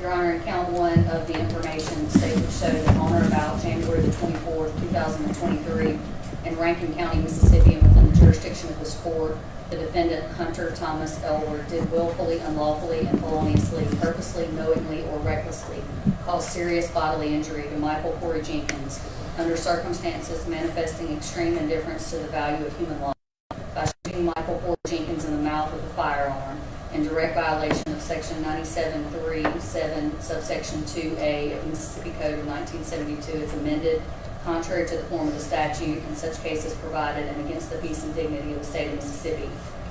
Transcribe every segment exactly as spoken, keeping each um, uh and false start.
Your Honor, in count one of the information, the state would show that on or about January the twenty-fourth, two thousand twenty-three, in Rankin County, Mississippi, and within the jurisdiction of this court, the defendant, Hunter Thomas Elward, did willfully, unlawfully, and feloniously, purposely, knowingly, or recklessly cause serious bodily injury to Michael Corey Jenkins under circumstances manifesting extreme indifference to the value of human life by shooting Michael Corey Jenkins in the mouth with a firearm in direct violation of Section ninety-seven three seven subsection two A of the Mississippi Code of nineteen seventy-two as amended, contrary to the form of the statute in such cases provided and against the peace and dignity of the state of Mississippi.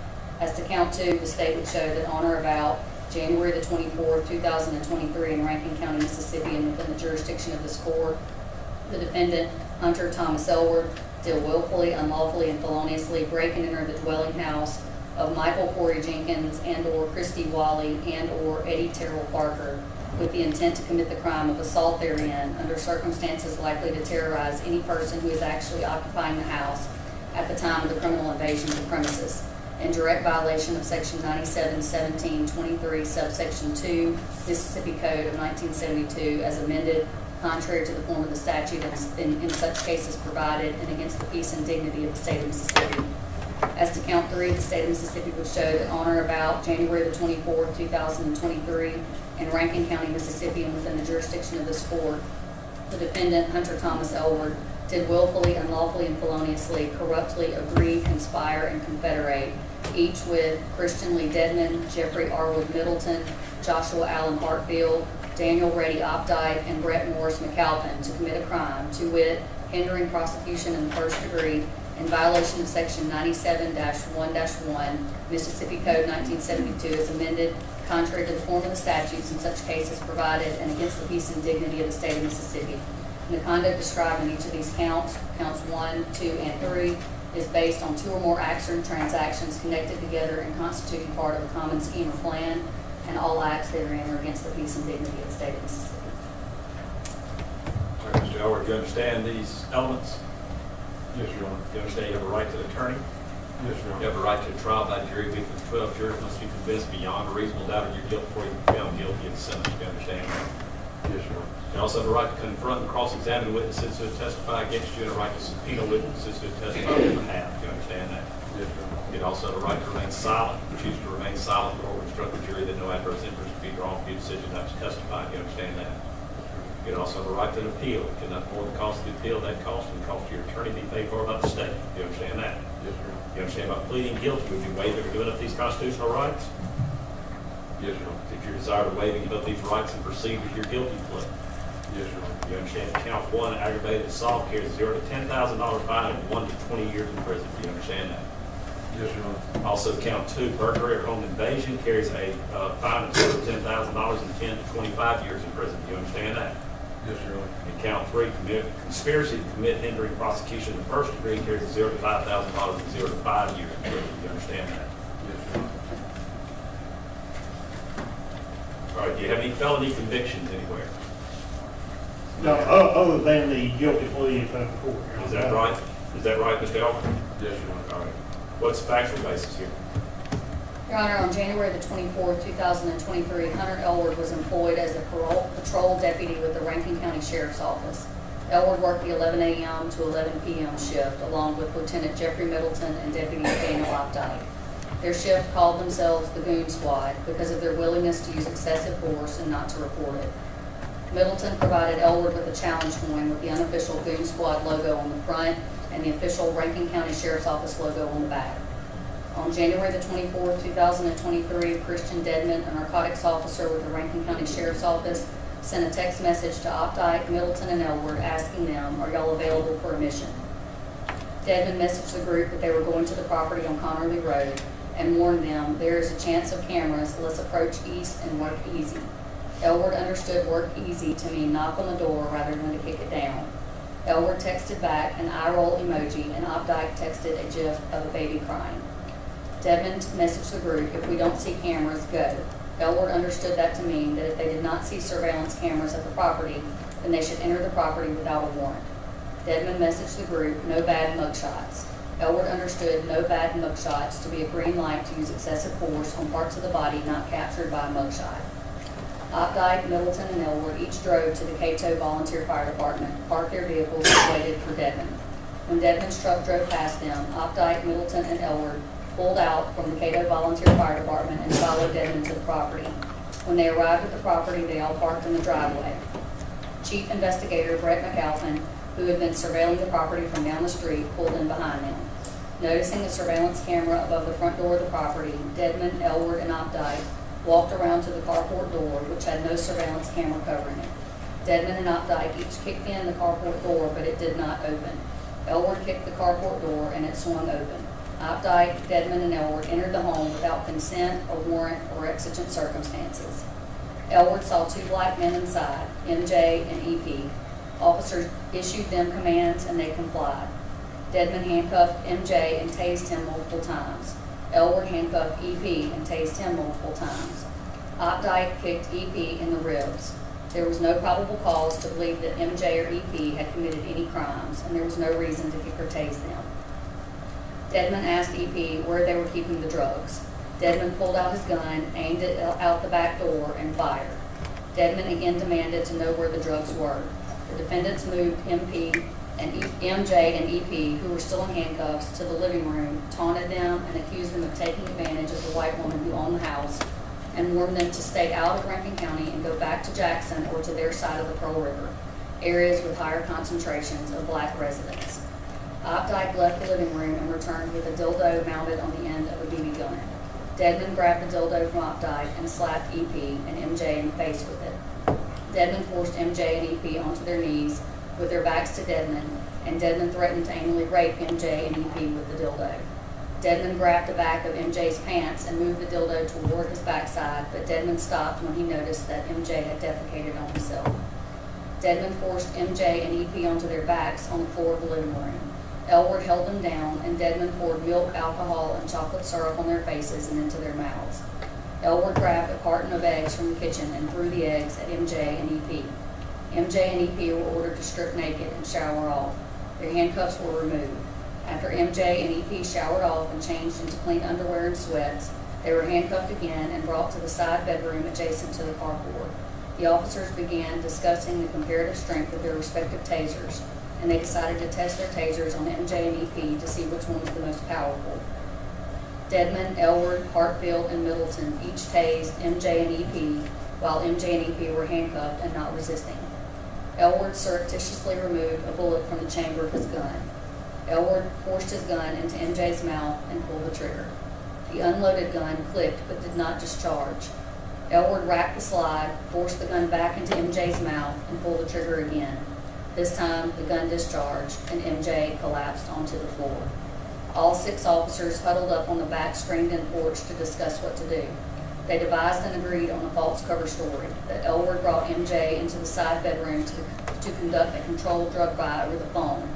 As to count two, the state would show that on or about January the twenty-fourth, two thousand twenty-three, in Rankin County, Mississippi, and within the jurisdiction of this court, the defendant, Hunter Thomas Elward, did willfully, unlawfully, and feloniously break and enter the dwelling house of Michael Corey Jenkins and or Christy Wally and or Eddie Terrell Parker with the intent to commit the crime of assault therein under circumstances likely to terrorize any person who is actually occupying the house at the time of the criminal invasion of the premises, in direct violation of Section ninety-seven seventeen twenty-three subsection two Mississippi Code of nineteen seventy-two as amended, contrary to the form of the statute in, in such cases provided and against the peace and dignity of the state of Mississippi. As to count three, the state of Mississippi would show that on or about January the twenty-fourth, two thousand twenty-three, in Rankin County, Mississippi, and within the jurisdiction of this court, the defendant, Hunter Thomas Elward, did willfully, unlawfully, and feloniously, corruptly agree, conspire, and confederate, each with Christian Lee Dedman, Jeffrey R. Wood Middleton, Joshua Allen Hartfield, Daniel Reddy Opdyke, and Brett Morris McAlpin to commit a crime, to wit, hindering prosecution in the first degree in violation of Section ninety-seven dash one dash one Mississippi Code nineteen seventy-two as amended, contrary to the form of the statutes in such cases provided and against the peace and dignity of the state of Mississippi. And the conduct described in each of these counts, counts one, two, and three, is based on two or more acts or transactions connected together and constituting part of a common scheme or plan, and all acts therein are against the peace and dignity of the state of Mississippi. All right, Mister Elward, do you understand these elements? Yes, Your Honor. Do you understand you have a right to an attorney? Yes, Your Honor. You have a right to a trial by jury. We, with twelve jurors, must be convinced beyond a reasonable doubt of your guilt before you can be found guilty of the sentence. Do you understand that? Yes, Your Honor. You also have a right to confront and cross-examine witnesses who have testified against you, and a right to subpoena witnesses who have testified on your behalf. Do you understand that? Yes, Your Honor. You also have a right to remain silent. Choose to remain silent or instruct the jury that no adverse inference will be drawn from your decision not to testify. Do you understand that? You also have a right to an appeal. You cannot more the cost of the appeal, that cost and the cost of your attorney be paid for by the state. Do you understand that? Yes, Your Honor. You understand about pleading guilty? Would you waive or giving up these constitutional rights? Yes, Your Honor. Did you desire to waive and give up these rights and proceed with your guilty plea? Yes, Your Honor. You understand that count one, aggravated assault, carries zero to ten thousand dollar fine and one to twenty years in prison. Do you understand that? Yes, Your Honor. Also, count two, burglary or home invasion, carries a uh, fine of zero to ten thousand dollars and ten to twenty-five years in prison. Do you understand that? Yes, Your Honor. And count three, commit, conspiracy to commit hindering prosecution in the first degree, carries a zero to five thousand dollars and zero to five years in prison. Do you understand that? Yes, Your Honor. All right. Do you have any felony convictions anywhere? No, o- other than the guilty plea in front of the court. Is that right? Is that right, Mister Elward? Yes, Your Honor. All right. What's the factual basis here? Your Honor, on January the twenty-fourth, two thousand twenty-three, Hunter Elward was employed as a parole patrol deputy with the Rankin County Sheriff's Office. Elward worked the eleven A M to eleven P M shift, along with Lieutenant Jeffrey Middleton and Deputy Daniel Opdyke. Their shift called themselves the Goon Squad because of their willingness to use excessive force and not to report it. Middleton provided Elward with a challenge coin with the unofficial Goon Squad logo on the front and the official Rankin County Sheriff's Office logo on the back. On January the twenty-fourth, two thousand twenty-three, Christian Dedman, a narcotics officer with the Rankin County Sheriff's Office, sent a text message to Opdyke, Middleton, and Elward asking them, "Are y'all available for a mission?" Dedman messaged the group that they were going to the property on Connerly Road and warned them, "There is a chance of cameras, let's approach east and work easy." Elward understood work easy to mean knock on the door rather than to kick it down. Elward texted back an eye roll emoji, and Opdyke texted a gif of a baby crying. Dedman messaged the group, "If we don't see cameras, go." Elward understood that to mean that if they did not see surveillance cameras at the property, then they should enter the property without a warrant. Dedman messaged the group, "No bad mugshots." Elward understood no bad mugshots to be a green light to use excessive force on parts of the body not captured by a mugshot. Opdyke, Middleton, and Elward each drove to the Cato Volunteer Fire Department, parked their vehicles, and waited for Dedmon. When Dedmon's truck drove past them, Opdyke, Middleton, and Elward pulled out from the Cato Volunteer Fire Department and followed Dedmon to the property. When they arrived at the property, they all parked in the driveway. Chief Investigator Brett McAlpin, who had been surveilling the property from down the street, pulled in behind them. Noticing the surveillance camera above the front door of the property, Dedmon, Elward, and Opdyke walked around to the carport door, which had no surveillance camera covering it. Dedmon and Opdyke each kicked in the carport door, but it did not open. Elward kicked the carport door, and it swung open. Opdyke, Dedmon, and Elward entered the home without consent, a warrant, or exigent circumstances. Elward saw two black men inside, M J and E P. Officers issued them commands, and they complied. Dedmon handcuffed M J and tased him multiple times. Elward handcuffed E P and tased him multiple times. Opdyke kicked E P in the ribs. There was no probable cause to believe that M J or E P had committed any crimes, and there was no reason to kick or tase them. Dedmon asked E P where they were keeping the drugs. Dedmon pulled out his gun, aimed it out the back door, and fired. Dedmon again demanded to know where the drugs were. The defendants moved M P and e M J and E P, who were still in handcuffs, to the living room, taunted them, and accused them of taking advantage of the white woman who owned the house, and warned them to stay out of Rankin County and go back to Jackson or to their side of the Pearl River, areas with higher concentrations of black residents. Opdyke left the living room and returned with a dildo mounted on the end of a B B gun. Dedmon grabbed the dildo from Opdyke and slapped E P and M J in the face with it. Dedmon forced M J and E P onto their knees with their backs to Dedmon, and Dedmon threatened to anally rape M J and E P with the dildo. Dedmon grabbed the back of M J's pants and moved the dildo toward his backside, but Dedmon stopped when he noticed that M J had defecated on himself. Dedmon forced M J and E P onto their backs on the floor of the living room. Elward held them down, and Dedmon poured milk, alcohol, and chocolate syrup on their faces and into their mouths. Elward grabbed a carton of eggs from the kitchen and threw the eggs at M J and E P. M J and E P were ordered to strip naked and shower off. Their handcuffs were removed. After M J and E P showered off and changed into clean underwear and sweats, they were handcuffed again and brought to the side bedroom adjacent to the carport. The officers began discussing the comparative strength of their respective tasers, and they decided to test their tasers on M J and E P to see which one was the most powerful. Dedmon, Elward, Hartfield, and Middleton each tased M J and E P, while M J and E P were handcuffed and not resisting. Elward surreptitiously removed a bullet from the chamber of his gun. Elward forced his gun into M J's mouth and pulled the trigger. The unloaded gun clicked but did not discharge. Elward racked the slide, forced the gun back into M J's mouth, and pulled the trigger again. This time, the gun discharged, and M J collapsed onto the floor. All six officers huddled up on the back screened-in porch to discuss what to do. They devised and agreed on a false cover story, that Elward brought M J into the side bedroom to, to conduct a controlled drug buy over the phone,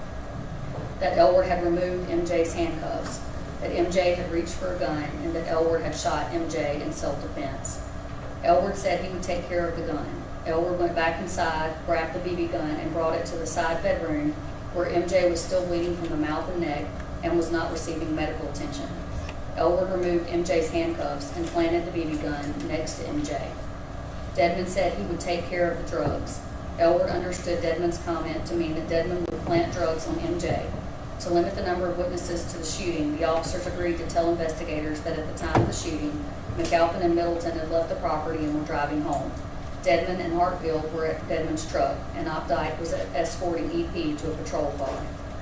that Elward had removed M J's handcuffs, that M J had reached for a gun, and that Elward had shot M J in self-defense. Elward said he would take care of the gun. Elward went back inside, grabbed the B B gun, and brought it to the side bedroom, where M J was still bleeding from the mouth and neck and was not receiving medical attention. Elward removed M J's handcuffs and planted the B B gun next to M J. Dedmon said he would take care of the drugs. Elward understood Dedmon's comment to mean that Dedmon would plant drugs on M J. To limit the number of witnesses to the shooting, the officers agreed to tell investigators that at the time of the shooting, McAlpin and Middleton had left the property and were driving home. Dedmon and Hartfield were at Dedmon's truck, and Opdyke was escorting E P to a patrol car.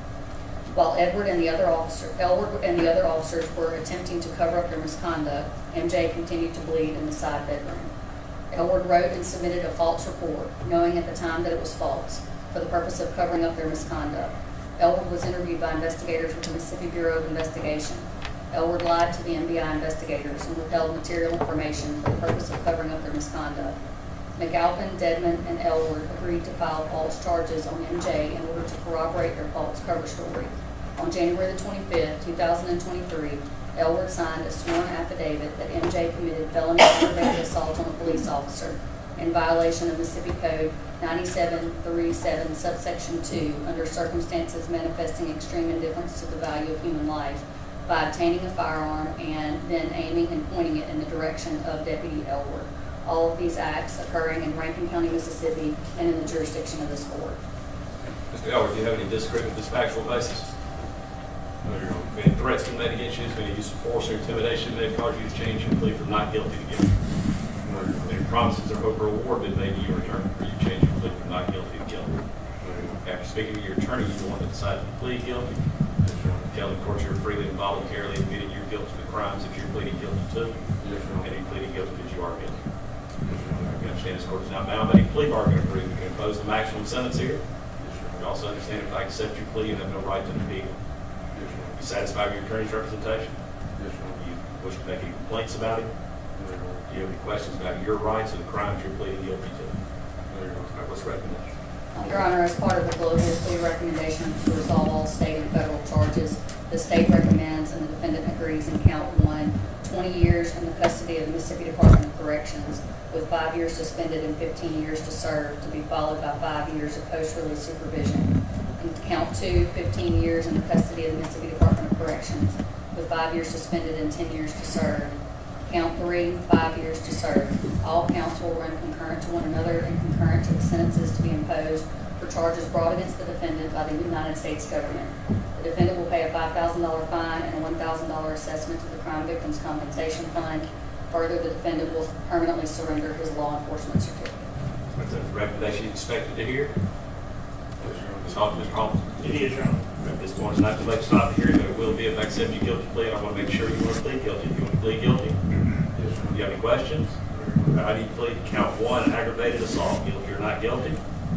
While Edward and the other officer, Elward and the other officers were attempting to cover up their misconduct, M J continued to bleed in the side bedroom. Elward wrote and submitted a false report, knowing at the time that it was false, for the purpose of covering up their misconduct. Elward was interviewed by investigators with the Mississippi Bureau of Investigation. Elward lied to the M B I investigators and withheld material information for the purpose of covering up their misconduct. McAlpin, Dedmon, and Elward agreed to file false charges on M J in order to corroborate their false cover story. On January the twenty-fifth, two thousand twenty-three, Elward signed a sworn affidavit that M J committed felony aggravated assault on a police officer in violation of Mississippi Code ninety-seven thirty-seven subsection two under circumstances manifesting extreme indifference to the value of human life by obtaining a firearm and then aiming and pointing it in the direction of Deputy Elward. all of these acts occurring in Rankin County, Mississippi, and in the jurisdiction of this court. Mister Elward, do you have any disagreement with this factual basis? No, Your Honor. Any threats been made against you? Has any use of force or intimidation may have caused you to change your plea from not guilty to guilty? No, Your Honor. Any promises or hope or reward been made to you in return for you change your plea from not guilty to guilty? No, Your Honor. After speaking to your attorney, you the one that decided to plead guilty. Yes, Your Honor. Telling the court you're freely and voluntarily admitting your guilt to the crimes that you're pleading guilty to. Yes, Your And Honor. you pleading guilty because you are guilty. Yes, Your Honor. You understand this court is not bound by any plea bargain agreement to impose the maximum sentence here. Yes, Your You Honor. also understand if I accept your plea, you have no right to appeal. Yes, Your Honor. You satisfied with your attorney's representation? Yes, Your Honor. You wish to make any complaints about him? No, Your Honor. Do you have any questions about your rights and the crimes you're pleading guilty to? No, Your All Honor. right, what's the recommendation? Your Honor, as part of the global plea recommendation to resolve all state and federal charges, the state recommends and the defendant agrees in count one, twenty years in the custody of the Mississippi Department of Corrections with five years suspended and fifteen years to serve, to be followed by five years of post-release supervision. And count two, fifteen years in the custody of the Mississippi Department of Corrections with five years suspended and ten years to serve. Count three, five years to serve. All counts will run concurrent to one another and concurrent to the sentences to be imposed for charges brought against the defendant by the United States government. The defendant will pay a five thousand dollar fine and a one thousand dollar assessment to the Crime Victims Compensation Fund. Further, the defendant will permanently surrender his law enforcement certificate. That's a recommendation you expected to hear. Yes, Your Honor. Miz Hawkins, Miz Crawford. It is, Your Honor. At this point, it's not too late to stop the hearing, but it will be if I accept your guilty plea. I want to make sure you want to plead guilty. You want to plead guilty? Yes, Your Do you have any questions? I need to plead to count one, aggravated assault, guilty or not guilty.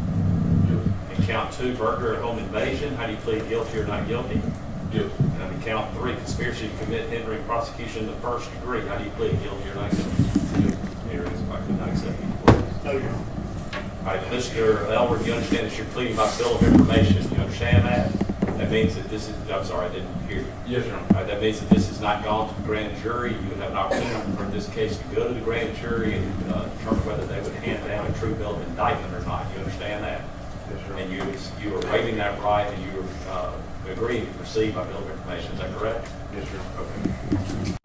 Honor. And count two, burglary or home invasion, how do you plead guilty or not guilty? Guilty. And I mean, count three, conspiracy to commit hindering prosecution in the first degree, how do you plead guilty or not guilty? Guilty. Here it is, if I could not accept these pleas. No, Your Honor. All right, Mister Elward, you understand that you're pleading by bill of information, you understand that? That means that this is, I'm sorry, I didn't hear you. Yes, Your All Honor. right, that means that this has not gone to the grand jury. You would have an opportunity for this case to go to the grand jury and uh, determine whether they would hand down a true bill of indictment or not. You understand that? Yes, Your Honor. And you, you are waiving that right and you are uh, agreeing to proceed by bill of information. Is that correct? Yes, Your Honor. Okay.